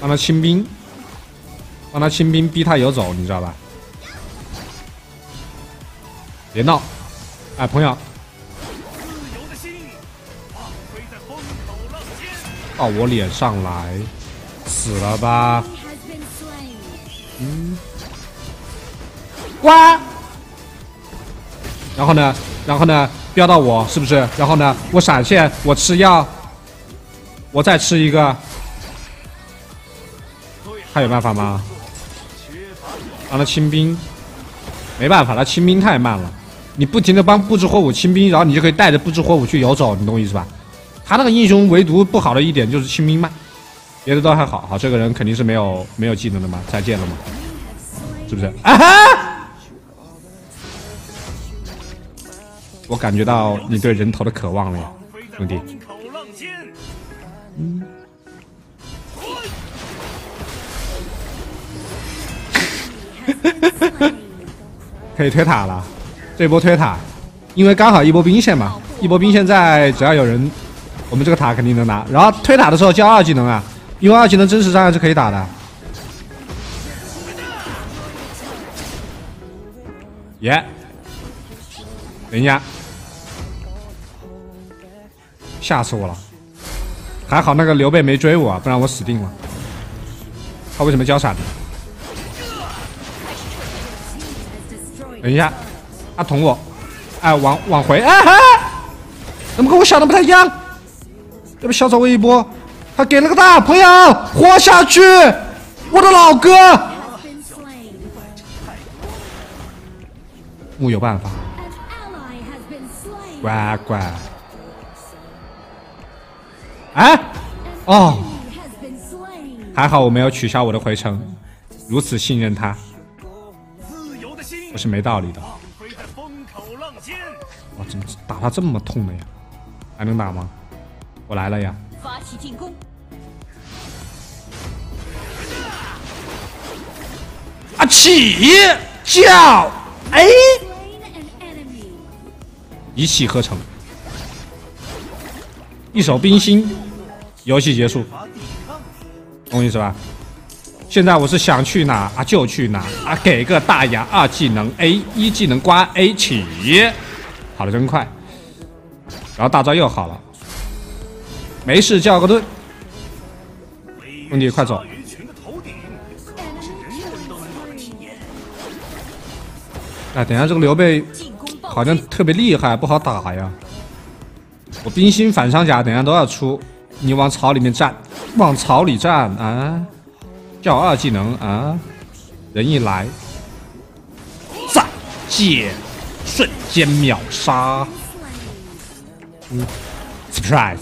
让他清兵，让他清兵逼他游走，你知道吧？别闹，哎，朋友，到我脸上来，死了吧？哇！然后呢？然后呢？飙到我是不是？然后呢？我闪现，我吃药，我再吃一个，他有办法吗？让他清兵，没办法，他清兵太慢了。你不停的帮不知火舞清兵，然后你就可以带着不知火舞去游走，你懂我意思吧？他那个英雄唯独不好的一点就是清兵慢，别的都还好。好，这个人肯定是没有技能的嘛，再见了嘛，是不是？啊哈！我感觉到你对人头的渴望了呀，兄弟。可以推塔了，这波推塔，因为刚好一波兵线嘛，一波兵线在，只要有人，我们这个塔肯定能拿。然后推塔的时候交2技能啊，因为2技能真实伤害是可以打的。耶，等一下，吓死我了！还好那个刘备没追我，不然我死定了。他为什么交闪呢？等一下，他捅我，哎，往回，哎哈，怎么跟我想的不太一样？要不小走我一波？他给了个大朋友，活下去，我的老哥。木有办法，乖乖。哎，哦，还好我没有取消我的回城，如此信任他。不是没道理的。哇，怎么打他这么痛的呀？还能打吗？我来了呀！ 发起进攻！ 啊，起叫哎，一气呵成，一手冰心，游戏结束，懂我意思吧？现在我是想去哪啊就去哪啊，给个大牙2技能 A， 1技能刮 A 起，跑得真快。然后大招又好了，没事叫个盾，兄弟快走！哎，等一下这个刘备好像特别厉害，不好打呀。我冰心反伤甲等一下都要出，你往草里面站，往草里站啊！叫2技能啊！人一来，再见，瞬间秒杀。surprise。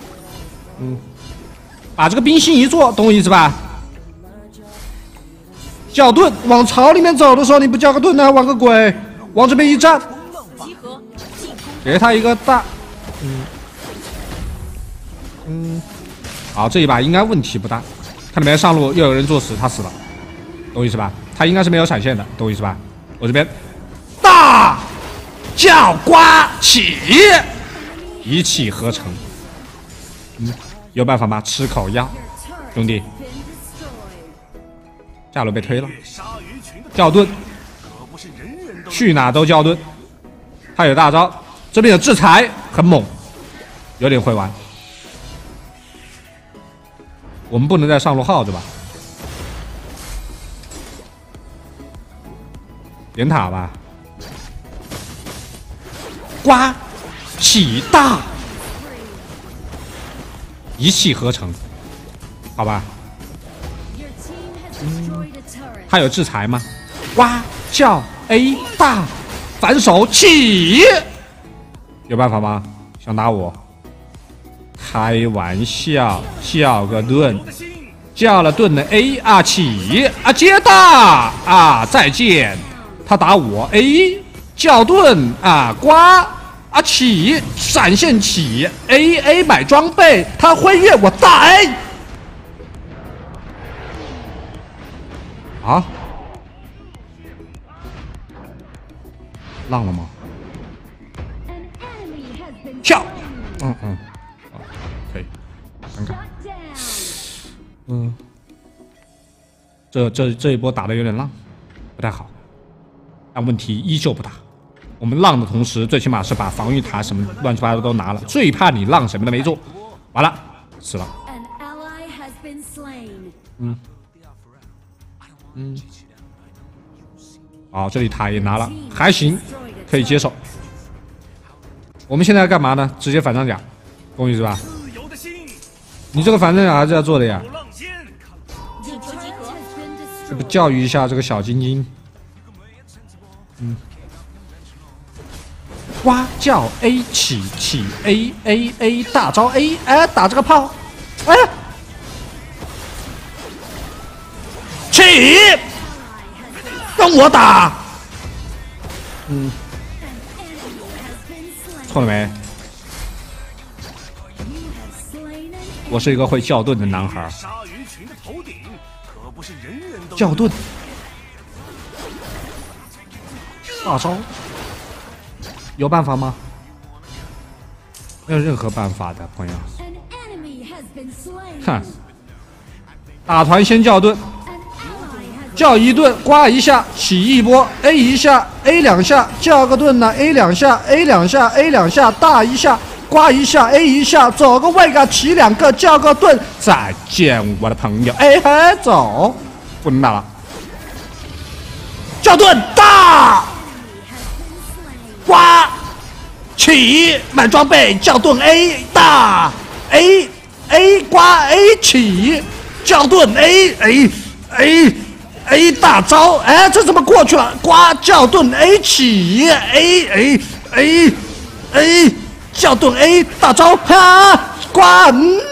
把这个冰心一做，懂我意思吧？叫盾，往草里面走的时候，你不叫个盾呢，玩个鬼！往这边一站，给他一个大，好，这一把应该问题不大。看到没？上路又有人作死，他死了，懂我意思吧？他应该是没有闪现的，懂我意思吧？我这边大叫刮起，一气呵成。有办法吗？吃口药，兄弟。下路被推了，叫盾，去哪都叫盾。他有大招，这边有制裁，很猛，有点会玩。我们不能再上路耗着吧？点塔吧，刮起大，一气呵成，好吧？他有制裁吗？哇叫 A 大反手起，有办法吗？想打我？开玩笑，叫个盾，叫了盾的 A 啊起啊接大啊再见，他打我 A 叫盾啊刮啊起闪现起 A 买装备，他挥跃我大 A 啊，浪了吗？跳，可以，看看， 这一波打的有点浪，不太好，但问题依旧不大。我们浪的同时，最起码是把防御塔什么乱七八糟都拿了，最怕你浪什么都没做，完了死了。好，这里塔也拿了，还行，可以接受。我们现在要干嘛呢？直接反装甲，懂我意思吧？你这个反装甲还是要做的呀。这不教育一下这个小晶晶。蛙叫 A 起 A 大招 A， 哎，打这个炮，哎，起，跟我打，错了没？我是一个会叫盾的男孩。叫盾，大招。有办法吗？没有任何办法的，朋友。看，打团先叫盾，叫一盾，刮一下，起一波 ，A 一下 ，A 两下，叫个盾呢 ，A 两下 ，A 两下 ，A 两下，大一下，刮一下 ，A 一下，走个位个，起两个，叫个盾，再见，我的朋友，哎嘿，走，不能打了，叫盾大。刮起买装备叫盾 A 大 A 刮 A 起叫盾 A 大招，哎，这怎么过去了？刮叫盾 A 起 A 叫盾 A 大招，哈刮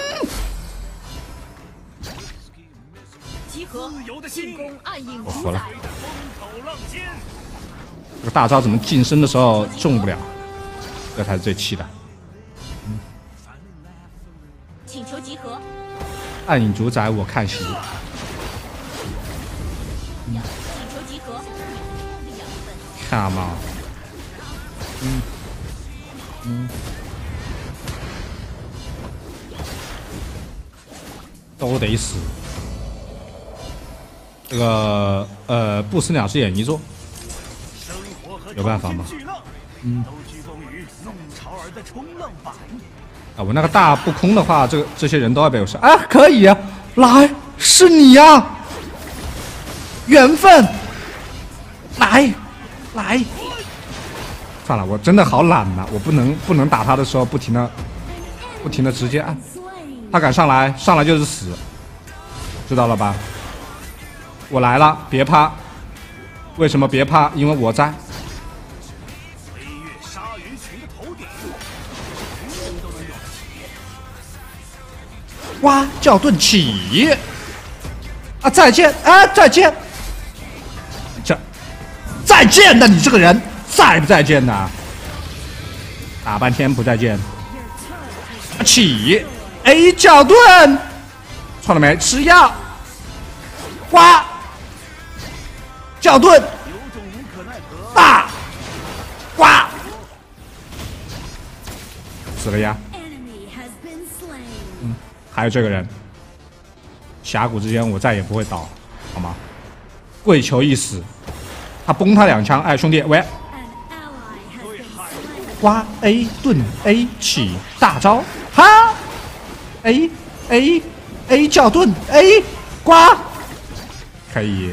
我服了。这个大招怎么近身的时候中不了？这才是最气的。 请求集合。 暗影主宰我看行。 请求集合。 看嘛。都得死。这个不死鸟是演一座。有办法吗？啊，我那个大不空的话，这些人都要被我杀。啊，可以啊，来，是你呀、啊，缘分，来，算了，我真的好懒呐、我不能打他的时候不停的直接按，他敢上来就是死，知道了吧？我来了，别怕。为什么别怕？因为我在。哇！叫盾起啊！再见啊！再见！再见的你这个人，再不再见呢？打半天不再见。起 A 叫盾，错了没？吃药。哇！叫盾，大，哇！死了呀！还有这个人，峡谷之间我再也不会倒，好吗？跪求一死，他崩他2枪，哎，兄弟，喂！刮 A 盾 A 起大招，哈 A 叫盾 A 刮，可以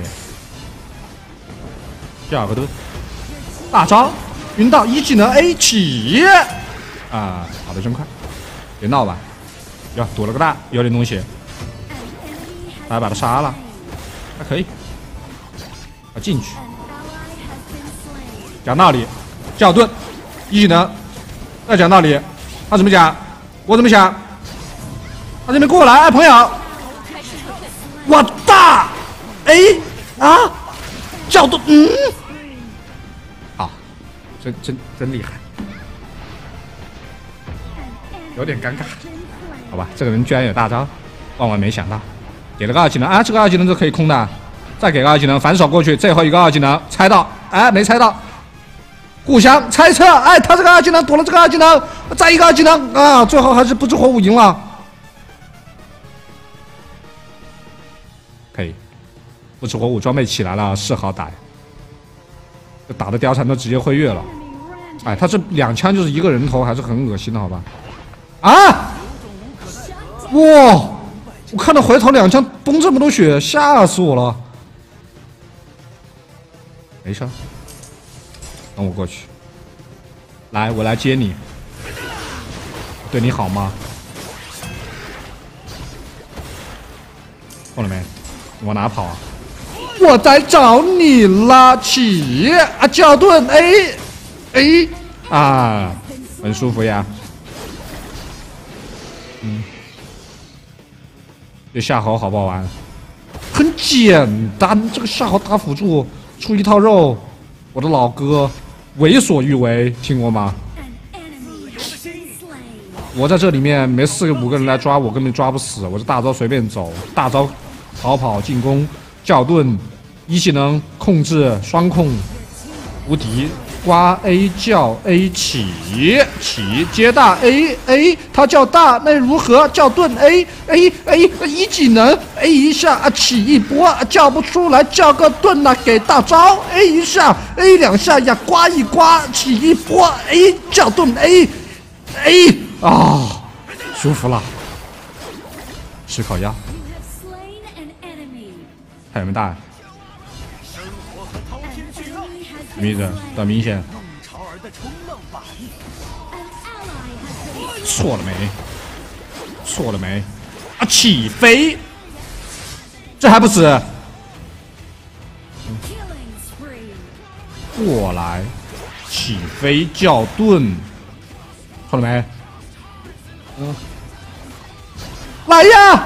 叫个盾，大招晕到1技能 A 起啊，跑得真快，别闹吧。哟，躲了个大，有点东西，来把他杀了，还可以，进去，讲道理，叫盾，1技能，要讲道理，他怎么讲，我怎么想，他这边过来，哎，朋友，我大 A 啊，叫盾，好，真厉害，有点尴尬。好吧，这个人居然有大招，万万没想到，给了个2技能啊，这个2技能是可以空的，再给个2技能，反手过去，最后一个2技能，猜到，哎，没猜到，互相猜测，哎，他这个2技能躲了这个2技能，再一个2技能啊，最后还是不知火舞赢了，可以， 不止火舞装备起来了，是好打呀。这打的貂蝉都直接会跃了。哎，他这2枪就是一个人头，还是很恶心的，好吧？啊！哇！我看到回头2枪崩这么多血，吓死我了。没事，等我过去。来，我来接你。对你好吗？过了没？你往哪跑啊？我在找你了，起啊！教盾 A 啊，很舒服呀。这夏侯好不好玩？很简单，这个夏侯打辅助出一套肉，我的老哥为所欲为，听过吗？我在这里面没4个5个人来抓我，根本抓不死。我这大招随便走，大招逃跑进攻，教盾一技能控制双控无敌。刮 A 叫 A 起接大 A， 他叫大那如何？叫盾 A 一技能 A 一下啊起一波叫不出来，叫个盾啊给大招 A 一下 A 2下呀刮一刮起一波 A 叫盾 A 啊舒服了，吃烤鸭，还有没有大？什么意思？很明显。错了没？错了没？啊！起飞！这还不死？过来！起飞叫盾！错了没？来呀！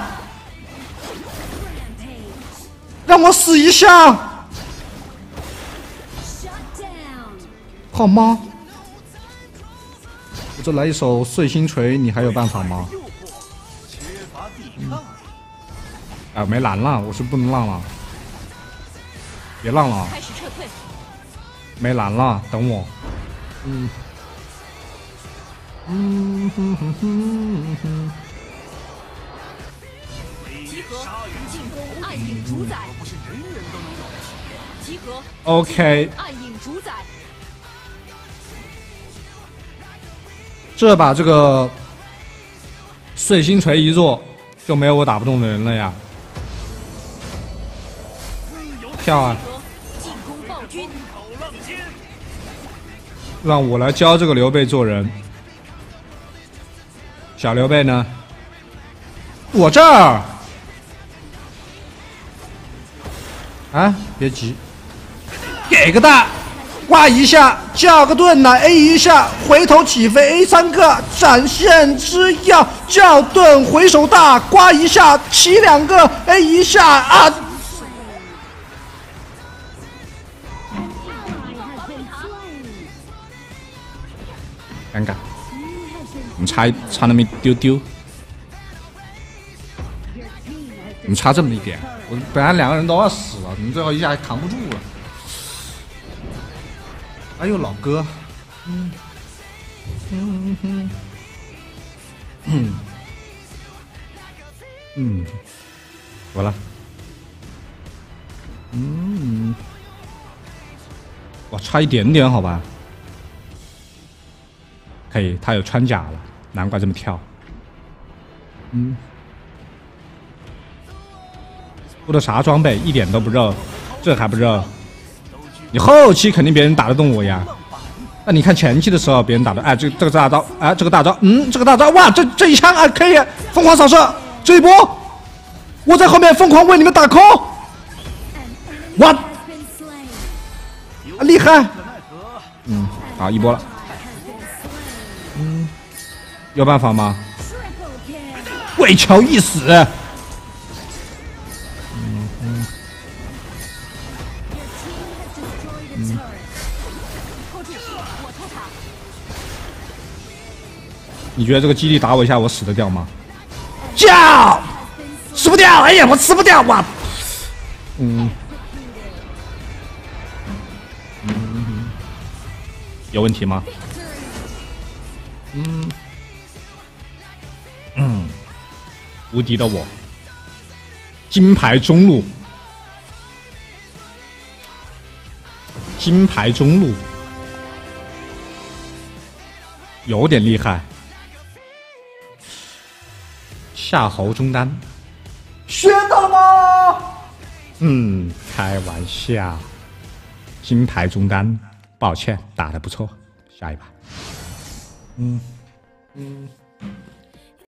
让我死一下！好吗？我这来一手碎星锤，你还有办法吗？啊，没蓝了，我是不能浪了，别浪了， 开始撤退。 没蓝了，等我。 集合，进攻暗影主宰。集合。 OK。 暗影主宰。 这把这个碎星锤一做，就没有我打不动的人了呀！跳啊！ 进攻暴君， 让我来教这个刘备做人。小刘备呢？我这儿啊，别急，给个大。挂一下，叫个盾呐 ，A 一下，回头起飞 A 3个，闪现之药，叫盾回手大，刮一下，起2个 A 一下啊！尴尬，我们差那么一丢丢，我们差这么一点，我本来2个人都要死了，你们最后一下还扛不住了。哎呦，老哥，我了，哇，差一点点，好吧，可以，他有穿甲了，难怪这么跳，出的啥装备，一点都不热，这还不热？你后期肯定别人打得动我呀，那你看前期的时候别人打的，哎，这个大招，哎，这个大招，这个大招，哇，这一枪啊可以，疯狂扫射，这一波，我在后面疯狂为你们打 call， 哇，厉害，好一波了，有办法吗？为求一死。你觉得这个基地打我一下，我死得掉吗？叫，死不掉！哎呀，我死不掉！哇，有问题吗？无敌的我，金牌中路， 金牌中路，有点厉害。夏侯中单，学到了吗？开玩笑。金牌中单，抱歉，打得不错，下一把。